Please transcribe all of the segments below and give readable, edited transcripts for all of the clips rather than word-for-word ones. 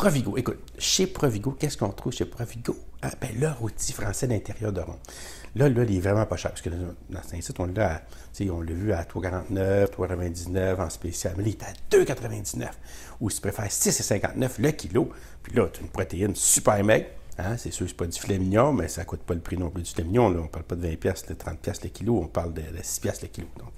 Provigo, écoute, chez Provigo, qu'est-ce qu'on trouve chez Provigo? Ah, ben, le rôti français d'intérieur de rond. Là, il est vraiment pas cher, parce que dans ce site, on l'a vu à 3,49, 3,99 en spécial, mais là, il est à 2,99, ou si tu préfères 6,59 le kilo. Puis là, tu as une protéine super maigre. Hein, c'est sûr que ce n'est pas du filet mignon, mais ça ne coûte pas le prix non plus du filet mignon. Là. On ne parle pas de 20$, de 30$ le kilo, on parle de 6$ le kilo. Donc,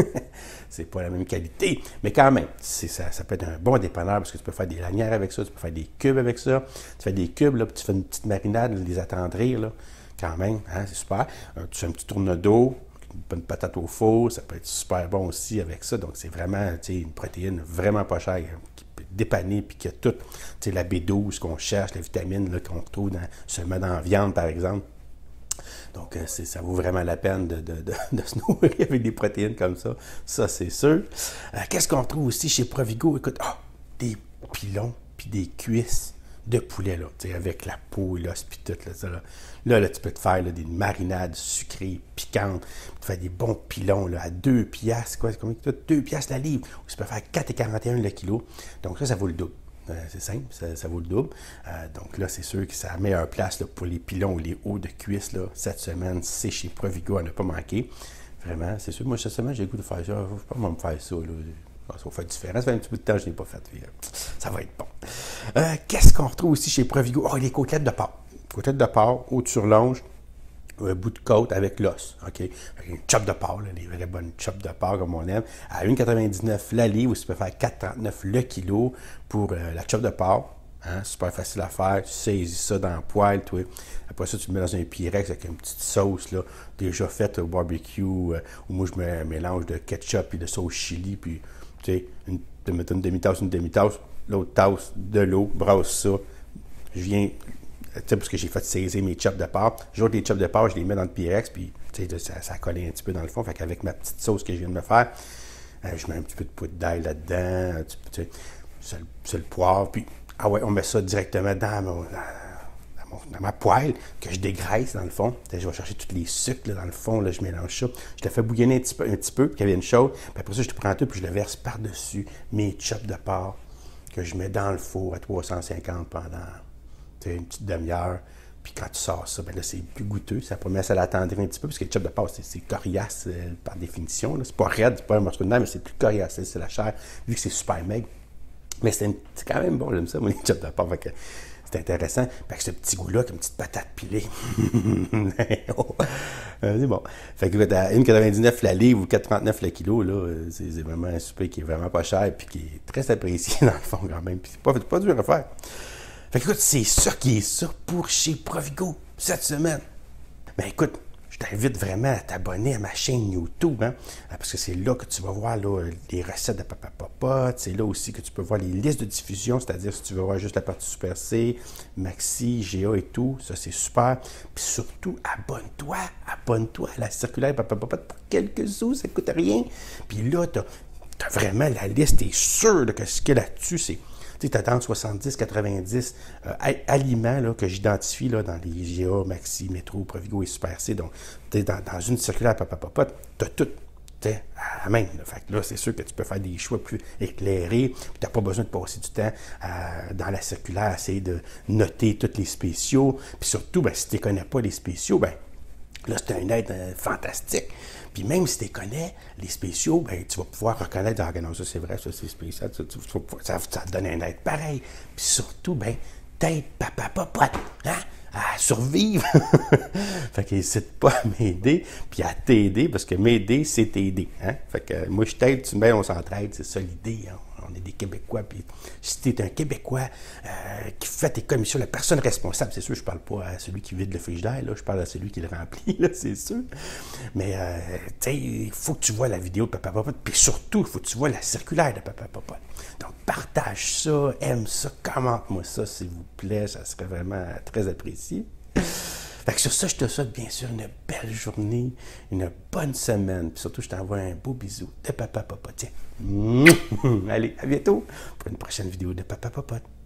c'est pas la même qualité, mais quand même, ça peut être un bon dépanneur parce que tu peux faire des lanières avec ça, tu peux faire des cubes avec ça. Tu fais des cubes, là, puis tu fais une petite marinade, les attendrir, là, quand même, hein, c'est super. Tu fais un petit tourne d'eau, une patate au four, ça peut être super bon aussi avec ça. Donc, c'est vraiment une protéine vraiment pas chère, qui peut dépanner, puis qui a toute la B12 qu'on cherche, la vitamine qu'on retrouve seulement dans la viande, par exemple. Donc, ça vaut vraiment la peine de se nourrir avec des protéines comme ça c'est sûr. Qu'est-ce qu'on retrouve aussi chez Provigo? Écoute, des pilons puis des cuisses de poulet, là, avec la peau, l'os, puis tout. Là, tu peux te faire des marinades sucrées, piquantes, tu fais des bons pilons là, à 2$, quoi, combien que 2$ la livre, ou tu peux faire 4,41 le kilo. Donc ça vaut le double. C'est simple, ça vaut le double. Donc là, c'est sûr que ça a la meilleure place là, pour les pilons ou les hauts de cuisse. Là, cette semaine, c'est chez Provigo, à ne pas manquer. Vraiment, c'est sûr. Moi, cette semaine, j'ai le goût de faire ça. Je ne vais pas me faire ça. Là. Ça va faire différent. Ça fait un petit bout de temps que je ne l'ai pas fait. Ça va être bon. Qu'est-ce qu'on retrouve aussi chez Provigo? Les côtelettes de porc. Côtelettes de porc, haute sur longe, un bout de côte avec l'os, OK? Une chop de porc, là, les vraies bonnes chops de porc comme on aime, à 1,99 la livre, ou tu peux faire 4,39 le kilo pour la chop de porc. Hein? Super facile à faire, tu saisis ça dans le poêle, toi. Après ça, tu le mets dans un Pyrex avec une petite sauce là, déjà faite au barbecue, où moi je me mélange de ketchup et de sauce chili, puis tu sais, tu mets une demi-tasse, l'autre tasse de l'eau, brasse ça, je viens... parce que j'ai fait saisir mes chops de porc. J'ôte les chops de porc, je les mets dans le Pyrex, puis ça colle un petit peu dans le fond. Fait qu'avec ma petite sauce que je viens de me faire, je mets un petit peu de poudre d'ail là-dedans, c'est le poivre, puis on met ça directement dans ma poêle que je dégraisse dans le fond. Je vais chercher tous les sucres là, dans le fond, là, je mélange ça. Je le fais bouillonner un petit peu, puis qu'il y avait une chaude. Puis après ça, je te prends tout, puis je le verse par-dessus mes chops de porc que je mets dans le four à 350 pendant une petite demi-heure. Puis quand tu sors ça, ben là, c'est plus goûteux. Ça permet à l'attendrir un petit peu, parce que le chop de porc, c'est coriace par définition. C'est pas raide, c'est pas un morceau de nerf, mais c'est plus coriace. C'est la chair, vu que c'est super maigre. Mais c'est quand même bon, j'aime ça, moi, les chops de porc. C'est intéressant. Avec ce petit goût-là, comme une petite patate pilée. C'est bon. Fait que à 1,99 la livre ou 4,39 le kilo, là, c'est vraiment un souper qui est vraiment pas cher, puis qui est très apprécié dans le fond quand même. Puis c'est pas dur à faire. Fait que écoute, c'est ça qui est ça pour chez Provigo cette semaine. Ben écoute, je t'invite vraiment à t'abonner à ma chaîne YouTube, hein, parce que c'est là que tu vas voir là, les recettes de Papa Popote. C'est là aussi que tu peux voir les listes de diffusion, c'est-à-dire si tu veux voir juste la partie Super C, Maxi, GA et tout, ça c'est super. Puis surtout, abonne-toi à la circulaire Papa Popote pour quelques sous, ça ne coûte rien. Puis là, tu as vraiment la liste, tu es sûr que ce qu'il y a là-dessus, c'est... Tu attends 70, 90 aliments là, que j'identifie là, dans les GA, Maxi, Métro, Provigo et Super C. Donc, dans une circulaire Papa Popote, tu as tout à la main. Là. Fait que là, c'est sûr que tu peux faire des choix plus éclairés. Tu n'as pas besoin de passer du temps dans la circulaire à essayer de noter tous les spéciaux. Puis surtout, ben, si tu ne connais pas les spéciaux, ben, là, c'est une aide fantastique. Puis même si tu connais les spéciaux, ben, tu vas pouvoir reconnaître, non, ça c'est vrai, ça c'est spécial, ça te donne un aide pareil. Puis surtout, ben, t'aides Papa Popote, hein, à survivre. Fait qu'hésite pas à m'aider, puis à t'aider, parce que m'aider, c'est t'aider. Hein? Fait que moi, je t'aide, tu me mets, on s'entraide, c'est ça l'idée. Hein? On est des Québécois, puis si tu es un Québécois qui fait tes commissions, la personne responsable, c'est sûr, je parle pas à celui qui vide le frigidaire, là, je parle à celui qui le remplit, là, c'est sûr. Mais, tu sais, il faut que tu vois la vidéo de Papa Popote, puis surtout, il faut que tu vois la circulaire de Papa Popote. Donc, partage ça, aime ça, commente-moi ça, s'il vous plaît, ça serait vraiment très apprécié. Fait que sur ça, je te souhaite bien sûr une belle journée, une bonne semaine, puis surtout, je t'envoie un beau bisou de Papa Popote. Tiens. Allez, à bientôt pour une prochaine vidéo de Papa Popote.